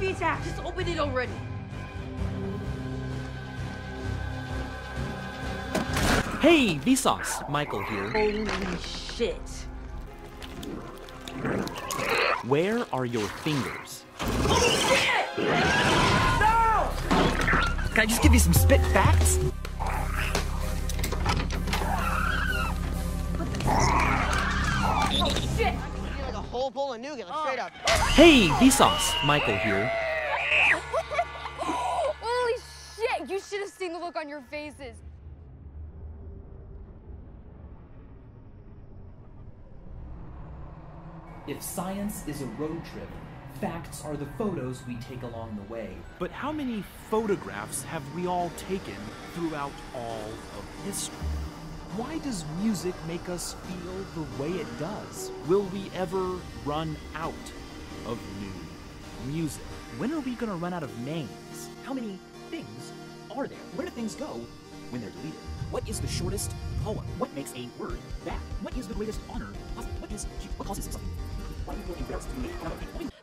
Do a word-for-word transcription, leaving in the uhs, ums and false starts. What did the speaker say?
V TAC. Just open it already. Hey, Vsauce! Michael here. Holy shit. Where are your fingers? No! Can I just give you some spit facts? Oh shit! You're like a whole bowl of nougat, like, straight up. Hey, Vsauce! Michael here. Holy shit! You should have seen the look on your faces. If science is a road trip, facts are the photos we take along the way. But how many photographs have we all taken throughout all of history? Why does music make us feel the way it does? Will we ever run out of new music? When are we gonna run out of names? How many things are there? Where do things go when they're deleted? What is the shortest poem? What makes a word bad? What is the greatest honor possible? What is what causes something? Why do we feel embarrassed to make fun of people?